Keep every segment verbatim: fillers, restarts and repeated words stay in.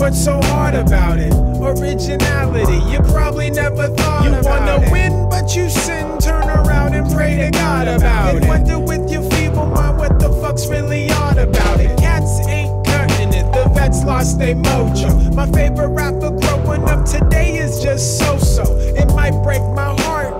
What's so hard about it? Originality, you probably never thought you about it. You wanna win, but you sin, turn around and pray to God about it. And wonder with your feeble mind what the fuck's really odd about it. Cats ain't cutting it, the vets lost their mojo. My favorite rapper growing up today is just so-so. It might break my heart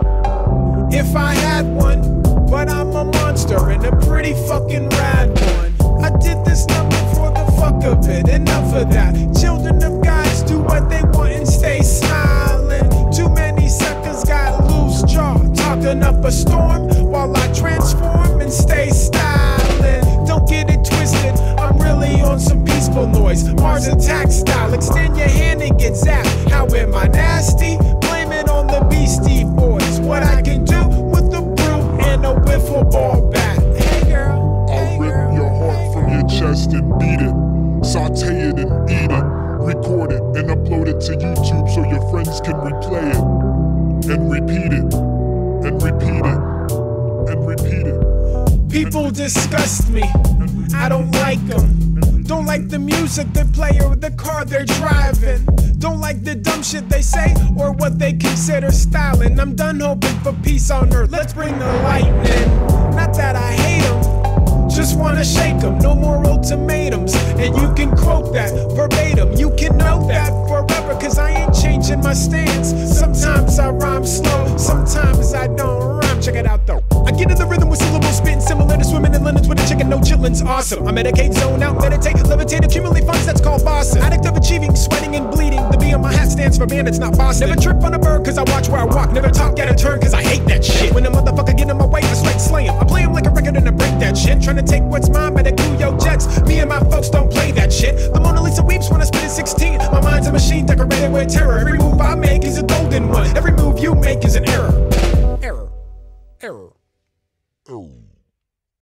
if I had one, but I'm a monster and a pretty fucking rad one. I did this number for the fuck of it, enough of that. Children of gods do what they want and stay smiling. Too many suckers got loose jaw, talking up a storm while I transform and stay styling. Don't get it twisted, I'm really on some peaceful noise. Mars attack style, extend your hand and get zapped. How am I nasty? Blame it on the Beastie Boys. What I can do with the brew and a wiffle ball bat. Hey girl, hey I'll rip girl, your heart hey from your chest and beat it. Saute it and eat it. Record it and upload it to YouTube so your friends can replay it. And repeat it. And repeat it. And repeat it. People disgust me, I don't like them. Don't like the music they play or the car they're driving. Don't like the dumb shit they say or what they consider styling. I'm done hoping for peace on earth, let's bring the lightning. Not that I hate them, just wanna shake them. No more ultimatums, and you can quote that verbatim. You can know that forever, cause I ain't changing my stance. Sometimes I rhyme slow, sometimes I don't rhyme. Check it out though, I get in the rhythm with syllables spitting similar to swimming in linens with a chicken, no chillin's awesome. I medicate, zone out, meditate, levitate, accumulate funds, that's called bossing. Addict of achieving, sweating and bleeding. The B on my hat stands for bandits, not Boston. Never trip on a bird cause I watch where I walk. Never talk out of turn cause I hate that shit. When a motherfucker get in my way, I straight slay him. I play him like a record and I break that shit. Trying to take what's mine, better cool yo jets. Me and my folks don't play that shit. The Mona Lisa weeps when I spit at sixteen. My mind's a machine decorated with terror. Every move I make is a golden one. Every move you make is an error. Error. Error. Oh.